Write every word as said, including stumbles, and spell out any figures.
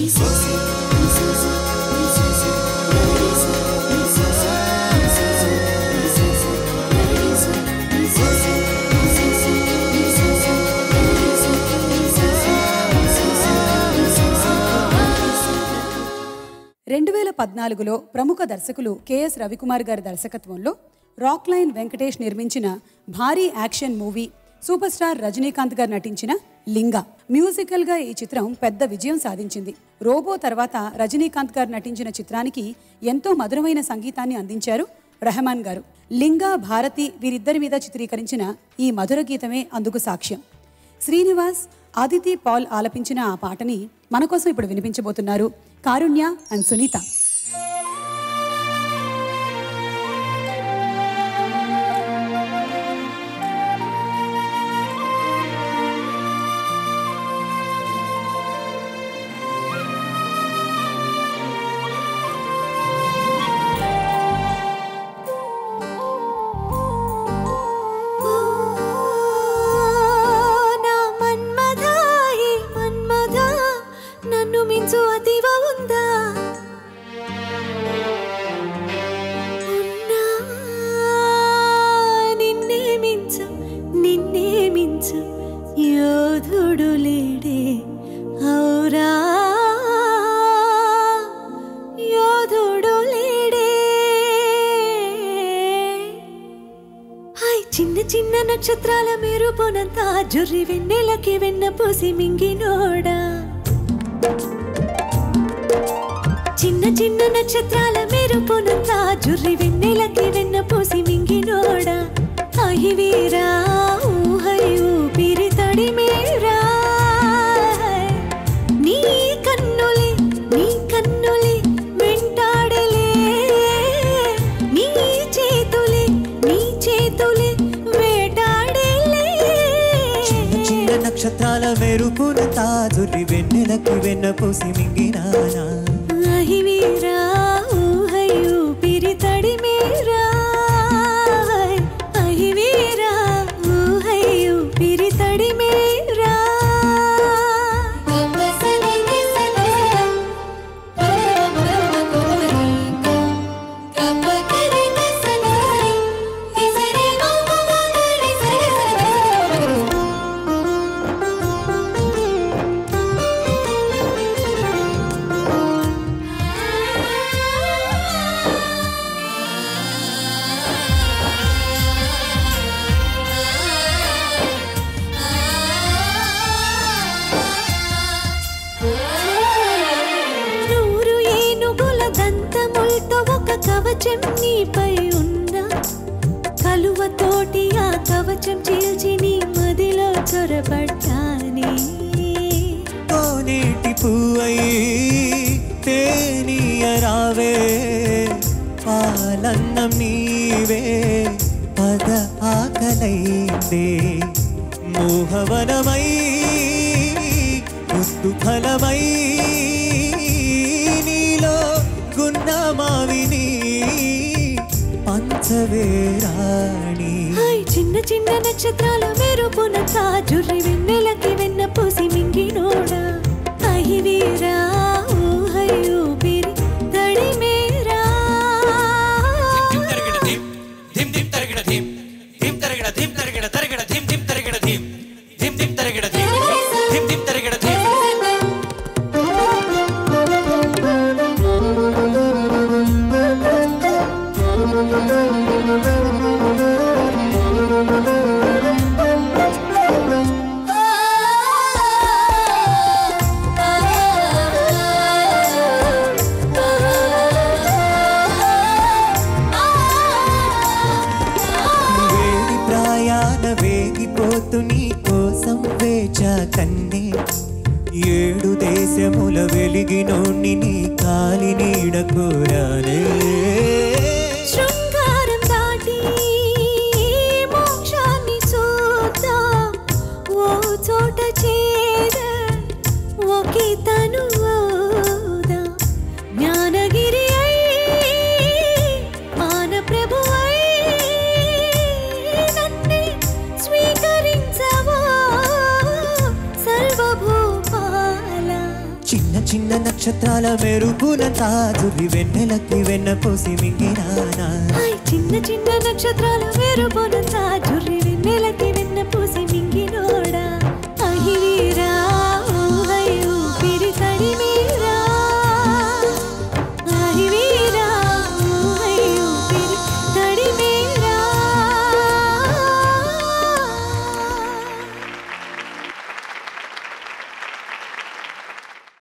రెండు వేల పద్నాలుగులో ప్రముఖ దర్శకులు కెఎస్ రవికుమార్ గారి దర్శకత్వంలో రాక్ లైన్ వెంకటేష్ నిర్మించిన భారీ action movie super star Rajinikanth గారు నటించిన లింగా. మ్యూజికల్గా ఈ చిత్రం పెద్ద విజయం సాధించింది. రోబో తర్వాత రజనీకాంత్ గారు నటించిన చిత్రానికి ఎంతో మధురమైన సంగీతాన్ని అందించారు రెహమాన్ గారు. లింగా, భారతి వీరిద్దరి మీద చిత్రీకరించిన ఈ మధుర గీతమే అందుకు సాక్ష్యం. శ్రీనివాస్, ఆదితి పాల్ ఆలపించిన ఆ పాటని మన కోసం ఇప్పుడు వినిపించబోతున్నారు కారుణ్య అండ్ సునీత. చిన్న చిన్న నక్షత్రాల మెరుపునంత జుర్రి వెన్నెలకి వెన్న పూసి మింగినోడా. చిన్న చిన్న నక్షత్రాల మెరుపునంత జుర్రి వెన్నెలకి వెన్న పూసి మింగినోడా. అహివీరా ఊహై ఊపిరి తడిమేరా. నీ కన్నులే నీ కన్నులే వెంటాడలే. నీ చేతులే నీ చేతులే వేటాడలే. చిన్న నక్షత్రాల మెరుపున తాజురి వెన్నెలకి వెన్న పూసి మింగినానా. అహివీరా ఊహై ఊపిరి తడిమేరా. అహివీరా ఊహై ఊపిరి తడిమేరా. కవచం నీపై ఉన్న కలువతోటి ఆ కవచం చీల్చి నీ మదిలో చొరబడ్డానే. కోనేటి పువ్వై తేనీయరావే. పాలన్నం నీవే పద ఆకలైందే. మోహవనమై ముద్దు ఫలమై నీలో గున్నమావిని పంచవేరాణి. చిన్న చిన్న నక్షత్రాల మెరుపున తాజుర్రి వెన్నెలకి వెన్న పూసి మింగినోడా. అహివీరా ఊహై ఊపిరి తడిమేరా. నీ కోసం వేచా కన్నే. ఏడు దేశముల వెలిగినోణ్ణి నీ కాలి నీడ కోరానే. శృంగారం దాటి మోక్షాన్ని చూద్దాం. ఓ చోట చేర ఒకే తను జ్ఞానగిరి మాన ప్రభు చిన్న చిన్న నక్షత్రాల మెరుపున తాజురి వెన్నెలకి వెన్న పోసి మింగినానా చిన్న చిన్న నక్షత్రాల మెరుపున తాజురి వెన్నెలకి